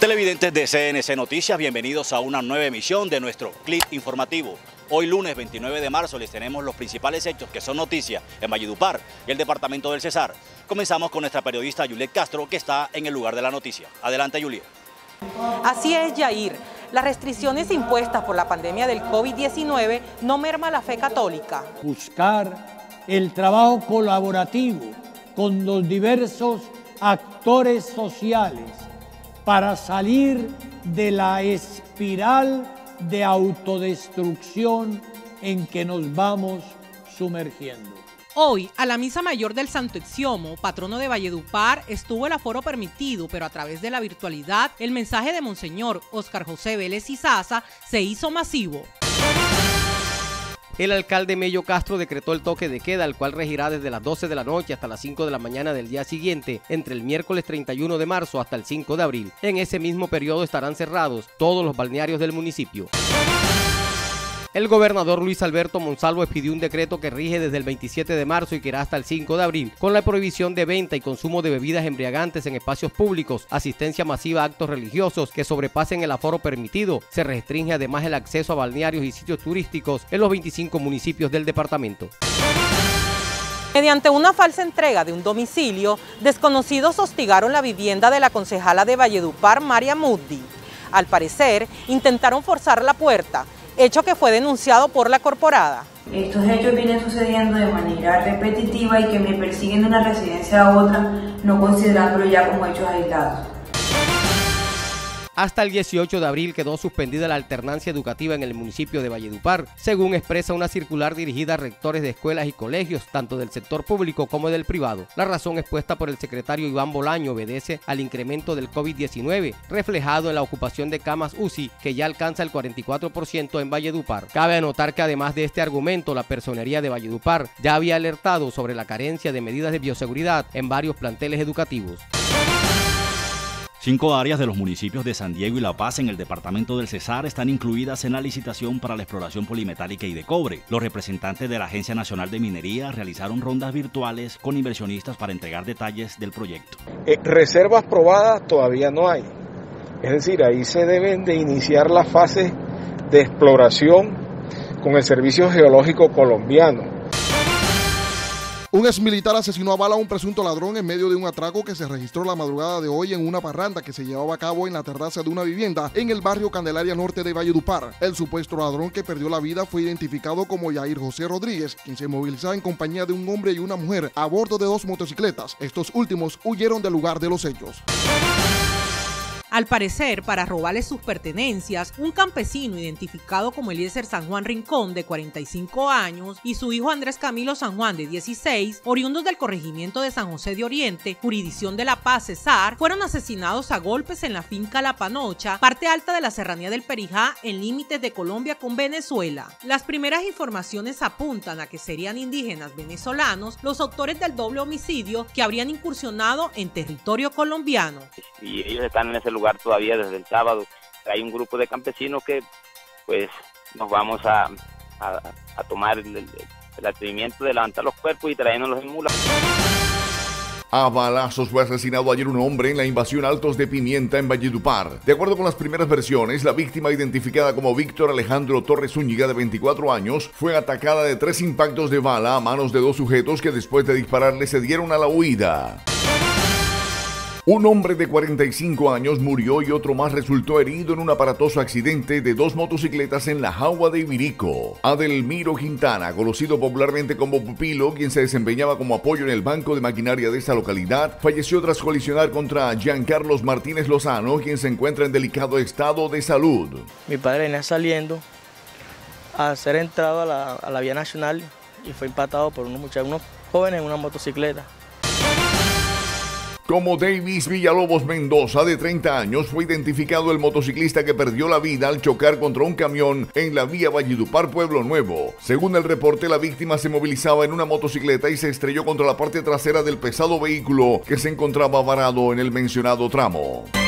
Televidentes de CNC Noticias, bienvenidos a una nueva emisión de nuestro clip informativo. Hoy lunes 29 de marzo les tenemos los principales hechos que son noticias en Valledupar y el departamento del Cesar. Comenzamos con nuestra periodista Juliet Castro, que está en el lugar de la noticia. Adelante, Juliet. Así es, Yair. Las restricciones impuestas por la pandemia del COVID-19 no merma la fe católica. Buscar el trabajo colaborativo con los diversos actores sociales para salir de la espiral de autodestrucción en que nos vamos sumergiendo. Hoy, a la Misa Mayor del Santo Exiomo, patrono de Valledupar, estuvo el aforo permitido, pero a través de la virtualidad, el mensaje de Monseñor Óscar José Vélez Izaza se hizo masivo. El alcalde Mello Castro decretó el toque de queda, el cual regirá desde las 12 de la noche hasta las 5 de la mañana del día siguiente, entre el miércoles 31 de marzo hasta el 5 de abril. En ese mismo periodo estarán cerrados todos los balnearios del municipio. El gobernador Luis Alberto Monsalvo expidió un decreto que rige desde el 27 de marzo y que irá hasta el 5 de abril, con la prohibición de venta y consumo de bebidas embriagantes en espacios públicos, asistencia masiva a actos religiosos que sobrepasen el aforo permitido. Se restringe además el acceso a balnearios y sitios turísticos en los 25 municipios del departamento. Mediante una falsa entrega de un domicilio, desconocidos hostigaron la vivienda de la concejala de Valledupar, María Muddi. Al parecer, intentaron forzar la puerta, hecho que fue denunciado por la corporada. Estos hechos vienen sucediendo de manera repetitiva y que me persiguen de una residencia a otra, no considerándolo ya como hechos aislados. Hasta el 18 de abril quedó suspendida la alternancia educativa en el municipio de Valledupar, según expresa una circular dirigida a rectores de escuelas y colegios, tanto del sector público como del privado. La razón expuesta por el secretario Iván Bolaño obedece al incremento del COVID-19, reflejado en la ocupación de camas UCI, que ya alcanza el 44% en Valledupar. Cabe anotar que además de este argumento, la Personería de Valledupar ya había alertado sobre la carencia de medidas de bioseguridad en varios planteles educativos. 5 áreas de los municipios de San Diego y La Paz en el departamento del Cesar están incluidas en la licitación para la exploración polimetálica y de cobre. Los representantes de la Agencia Nacional de Minería realizaron rondas virtuales con inversionistas para entregar detalles del proyecto. Reservas probadas todavía no hay. Es decir, ahí se deben de iniciar las fases de exploración con el Servicio Geológico Colombiano. Un exmilitar asesinó a bala a un presunto ladrón en medio de un atraco que se registró la madrugada de hoy en una parranda que se llevaba a cabo en la terraza de una vivienda en el barrio Candelaria Norte de Valledupar. El supuesto ladrón que perdió la vida fue identificado como Yair José Rodríguez, quien se movilizaba en compañía de un hombre y una mujer a bordo de 2 motocicletas. Estos últimos huyeron del lugar de los hechos. Al parecer, para robarles sus pertenencias, un campesino identificado como Eliezer San Juan Rincón, de 45 años, y su hijo Andrés Camilo San Juan, de 16, oriundos del corregimiento de San José de Oriente, jurisdicción de La Paz, Cesar, fueron asesinados a golpes en la finca La Panocha, parte alta de la serranía del Perijá, en límites de Colombia con Venezuela. Las primeras informaciones apuntan a que serían indígenas venezolanos los autores del doble homicidio que habrían incursionado en territorio colombiano. Y ellos están en ese lugar todavía desde el sábado. Hay un grupo de campesinos que pues nos vamos a tomar el atrevimiento de levantar los cuerpos y traernos en mulas. A balazos fue asesinado ayer un hombre en la invasión Altos de Pimienta en Valledupar. De acuerdo con las primeras versiones, la víctima, identificada como Víctor Alejandro Torres Zúñiga, de 24 años, fue atacada de 3 impactos de bala a manos de 2 sujetos que después de dispararle se dieron a la huida. Un hombre de 45 años murió y otro más resultó herido en un aparatoso accidente de 2 motocicletas en la Jagua de Ibirico. Adelmiro Quintana, conocido popularmente como Pupilo, quien se desempeñaba como apoyo en el banco de maquinaria de esta localidad, falleció tras colisionar contra Giancarlos Martínez Lozano, quien se encuentra en delicado estado de salud. Mi padre venía saliendo a ser entrado a la vía nacional y fue impactado por unos jóvenes en una motocicleta. Como Davis Villalobos Mendoza, de 30 años, fue identificado el motociclista que perdió la vida al chocar contra un camión en la vía Valledupar Pueblo Nuevo. Según el reporte, la víctima se movilizaba en una motocicleta y se estrelló contra la parte trasera del pesado vehículo que se encontraba varado en el mencionado tramo.